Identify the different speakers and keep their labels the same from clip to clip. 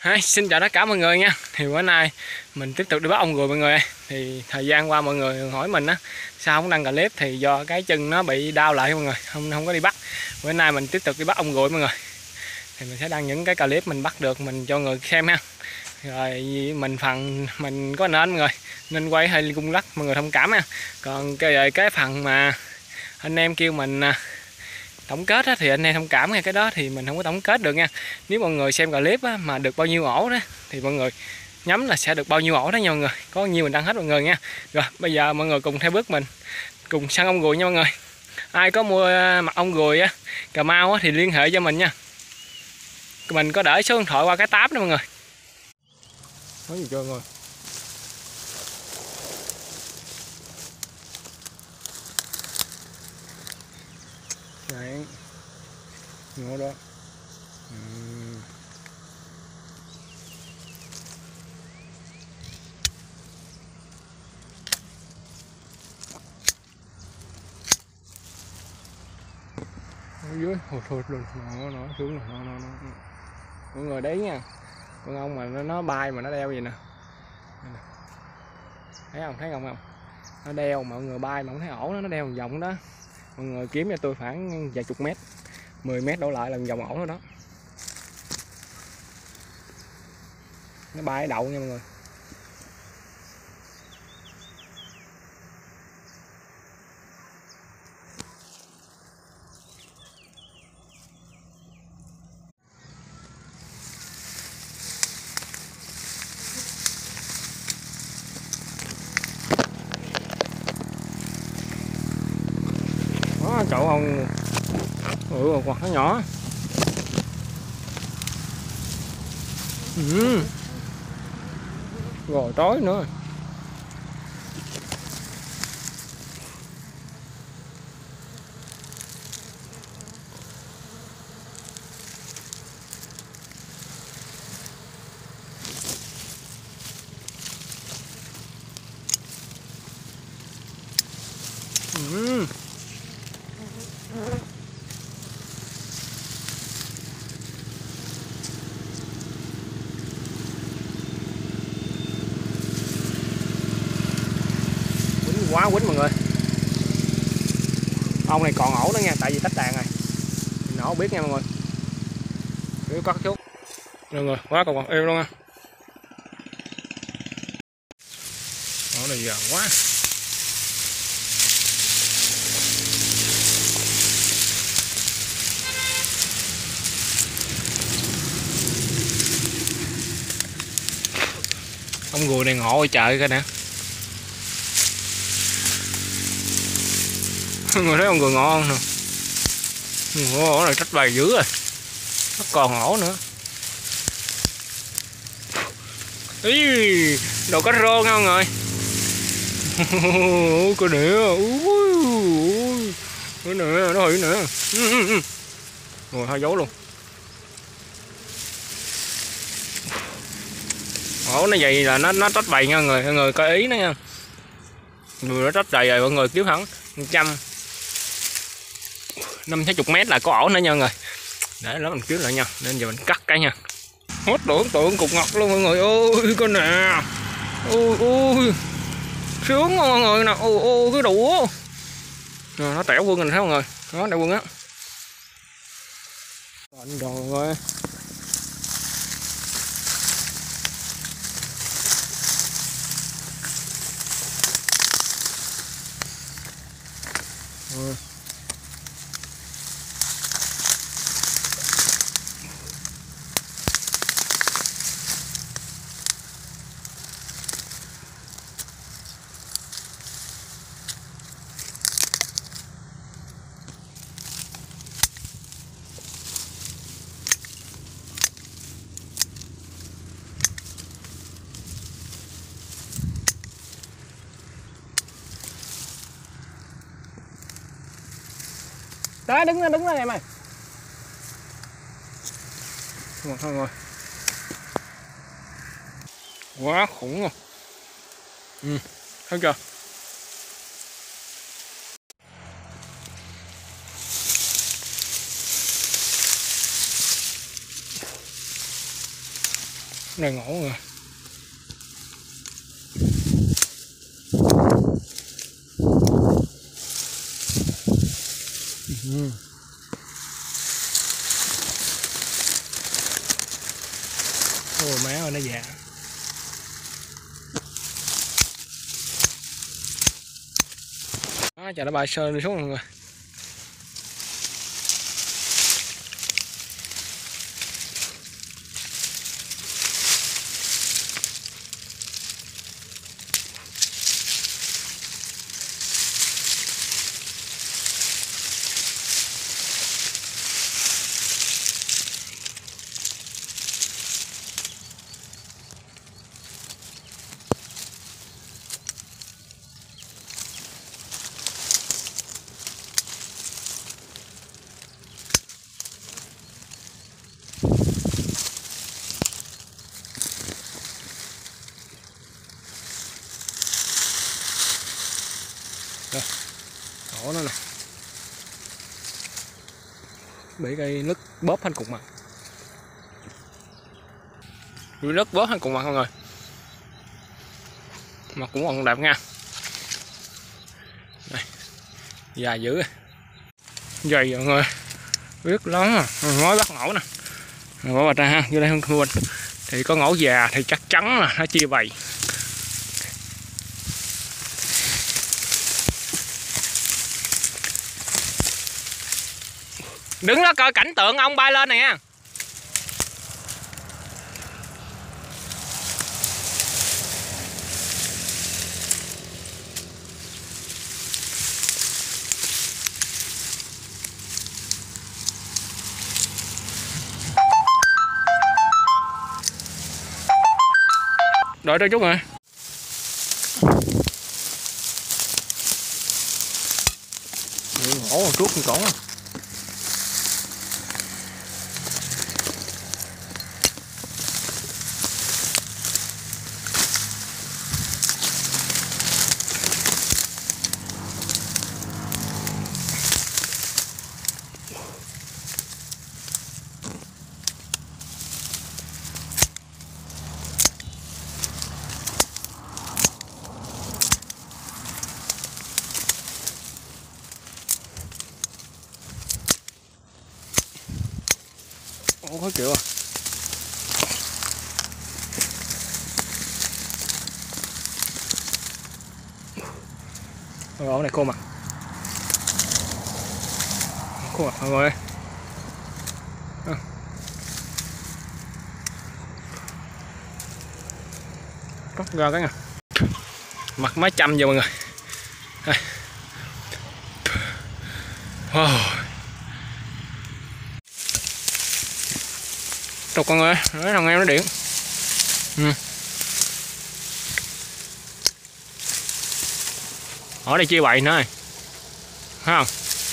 Speaker 1: Xin chào tất cả mọi người nha. Thì bữa nay mình tiếp tục đi bắt ong ruồi mọi người ơi. Thì thời gian qua mọi người hỏi mình á sao không đăng clip, thì do cái chân nó bị đau lại mọi người, không có đi bắt. Bữa nay mình tiếp tục đi bắt ong ruồi mọi người. Thì mình sẽ đăng những cái clip mình bắt được mình cho người xem ha. Rồi mình có nên mọi người nên quay hay cung lắc mọi người thông cảm ha. Còn cái phần mà anh em kêu mình tổng kết á, thì anh em thông cảm nha, cái đó thì mình không có tổng kết được nha. Nếu mọi người xem clip á, mà được bao nhiêu ổ đó thì mọi người nhắm là sẽ được bao nhiêu ổ đó nha mọi người, có nhiều mình đăng hết mọi người nha. Rồi bây giờ mọi người cùng theo bước mình cùng săn ong ruồi nha mọi người. Ai có mua mật ong ruồi á Cà Mau á, thì liên hệ cho mình nha, mình có để số điện thoại qua cái tab đó mọi người. Nói gì cho mọi người. Đấy, ngộ đó. Ở dưới hụt luôn, nó xuống rồi, nó mọi người đấy nha, con ong mà nó bay mà nó đeo gì nè, thấy không, nó đeo mọi người bay mà không thấy ổ nó đeo một vòng đó. Mọi người kiếm cho tôi khoảng vài chục mét, 10 mét đổ lại là vòng ổ đó, nó bay ở đậu nha mọi người. Đó, chậu ong quạt nó nhỏ. Rồi tối nữa. Quá quýnh mọi người. Ong này còn ổ đó nha, tại vì tách đàn rồi mình ổ biết nha mọi người. Cứ có chút mọi người, quá còn yêu luôn nha. Ổ này giờ quá. Ong ruồi này ngộ ở chợ coi nè. Người thấy ong ruồi ngộ không nè. Ổ này trách bày dữ rồi, nó còn ổ nữa. Ý, đồ cá rô nha mọi người. Coi nè, cái nè, nó hủy nè. Rồi hai dấu luôn. Ổ nó vậy là nó trách bày nha mọi người coi ý nó nha. Người nó trách bày rồi mọi người kiếm hẳn 50-60 mét là có ổ nữa nha mọi người. Để đó mình kiếm lại nha, nên giờ mình cắt cái nha. Hết tưởng tượng cục ngọt luôn mọi người ơi, coi nè. Ôi sướng mọi người nè. Ôi cái đũa rồi, nó tẻo quân mình thấy mọi người, nó đeo quân á. Rồi đó, đứng lên em ơi. Rồi. Quá khủng rồi. Thấy chưa. Đây ngổ rồi. Ôi má ơi, nó già. Đó, chà nó bay sơn đi xuống mọi người. Đây, cổ nó nè, bị cây nứt bóp thành cục mặt, bị nứt bóp thành cục mặt mọi người, mặt cũng còn đẹp nha. Đây, dài dữ, dày mọi người, biết lắm à, mới bắt ngổ nè, bỏ vào ra ha, vô đây không quên, thì có ngổ già thì chắc chắn là nó chia bầy. Đứng đó coi cảnh tượng ông bay lên này nha. Đợi tôi chút rồi. Ngổ một chút con cổ. Ủa khó chịu à. Ủa này khô mặt. Khô mặt mọi người. Cắt ra cái nè. Mặt mấy trăm giờ mọi người. Đây. Wow. Tục con ơi, nói thằng em nó điện. Ở đây chia bậy nữa rồi. Thấy không?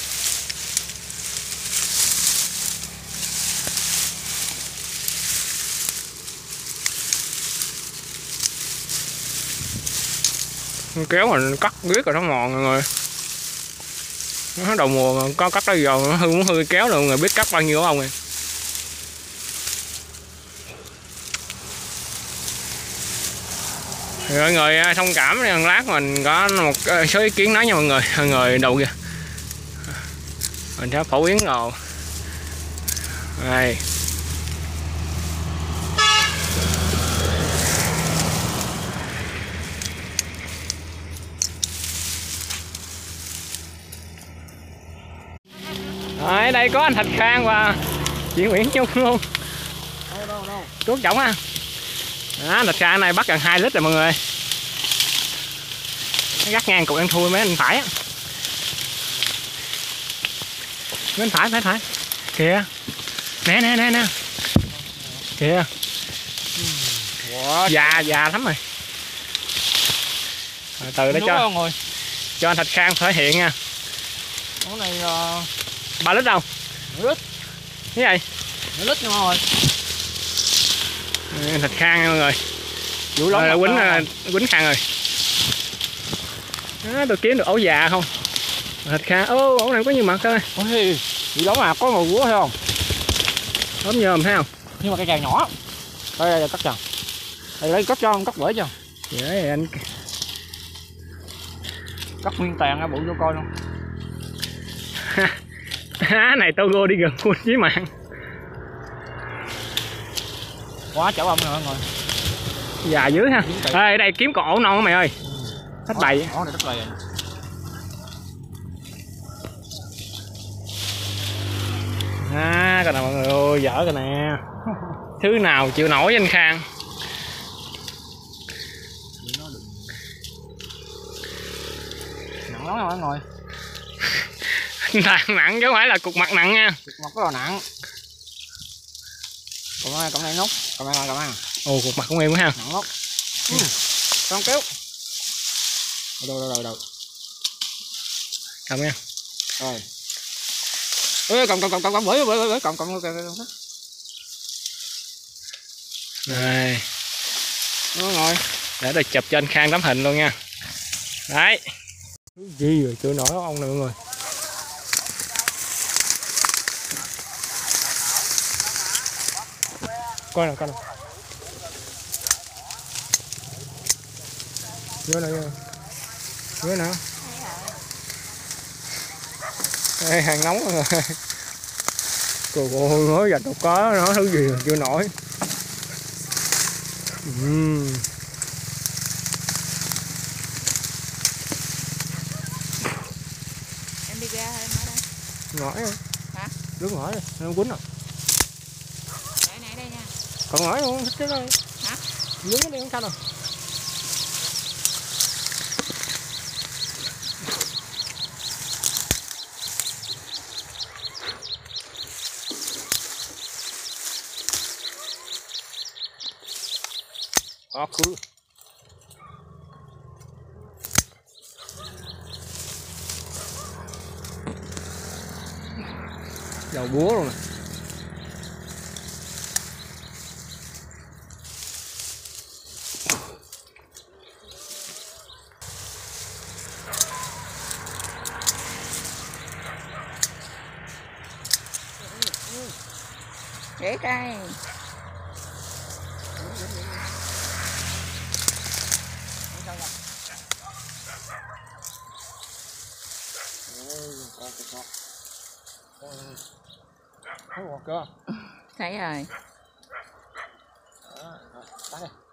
Speaker 1: Kéo mình cắt biết rồi nó mòn mọi người. Nó đầu mùa mà có cắt tới giờ nó muốn hư kéo rồi mọi người biết cắt bao nhiêu không nè. Thì mọi người thông cảm đi, lát mình có một số ý kiến nói nha mọi người đầu kìa. Mình sẽ phổ biến rồi. Đây. Rồi, đây có anh Thạch Khang và chị Nguyễn Trung luôn. Tuốt trọng á. Đó, Thạch Khang này bắt gần 2 lít rồi mọi người. Nó gắt ngang cục ăn thui mấy anh phải á. Mấy anh phải. Kìa. Nè. Kìa. Già lắm rồi. Từ đó cho anh Thạch Khang thể hiện nha.
Speaker 2: Con này
Speaker 1: 3 lít đâu?
Speaker 2: 1 lít.
Speaker 1: Cái gì?
Speaker 2: 1 lít nha mọi người.
Speaker 1: Thạch Khang nha mọi người. Vũ lắm là quýnh Khang rồi. Đó, tôi kiếm được ổ già không? Thạch Khang, ổ này có nhiều mặt thôi.
Speaker 2: Ôi, dữ lắm à, có màu gúa thấy không?
Speaker 1: Ốm nhòm thấy không?
Speaker 2: Nhưng mà cái càng nhỏ. Đây cắt cho. Đây cắt cho, cắt bể cho.
Speaker 1: Dễ thì anh
Speaker 2: Cắt nguyên tàn ra bụi vô coi luôn.
Speaker 1: Á này Togo đi gần full chí mạng.
Speaker 2: Quá chảo âm rồi mọi người.
Speaker 1: Dài dưới ha. Ê, ở đây kiếm con ổ non đó mày ơi. Hết bầy.
Speaker 2: Ổ này rất là
Speaker 1: À, coi nè mọi người ơi, dở coi nè. Thứ nào chịu nổi với anh Khang.
Speaker 2: nặng lắm rồi mọi người.
Speaker 1: Nặng chứ không phải là cục mặt nặng nha.
Speaker 2: Cục mặt rất là nặng. Cộng này nút, cộng này.
Speaker 1: Ồ, cục mặt của em quá ha.
Speaker 2: Nặng lắm. Con kéo. Đâu.
Speaker 1: Cầm nha.
Speaker 2: Rồi. Ê, cộng bể cộng.
Speaker 1: Đây.
Speaker 2: Đúng rồi.
Speaker 1: Để tôi chụp cho anh Khang tấm hình luôn nha. Đấy. Gì rồi chưa nổi ông này mọi người. Coi nè. Vô nè. Đây, hàng nóng rồi. Trời ơi, mới gạch đâu có nó thứ gì mà chưa nổi.
Speaker 3: Em đi ra hay em ở đây?
Speaker 1: Ngỏi không?
Speaker 3: Hả?
Speaker 1: Đứng ngỏi đi, em quýnh rồi.
Speaker 3: Nãy đây nha.
Speaker 1: Còn ngỏi luôn, thích cái đây.
Speaker 3: Hả?
Speaker 1: Đứng cái đi không sao đâu. Cứ đầu búa luôn nè.
Speaker 3: Để coi.
Speaker 1: Thấy một chưa?
Speaker 3: Thấy rồi.
Speaker 1: Đó, đó, đi.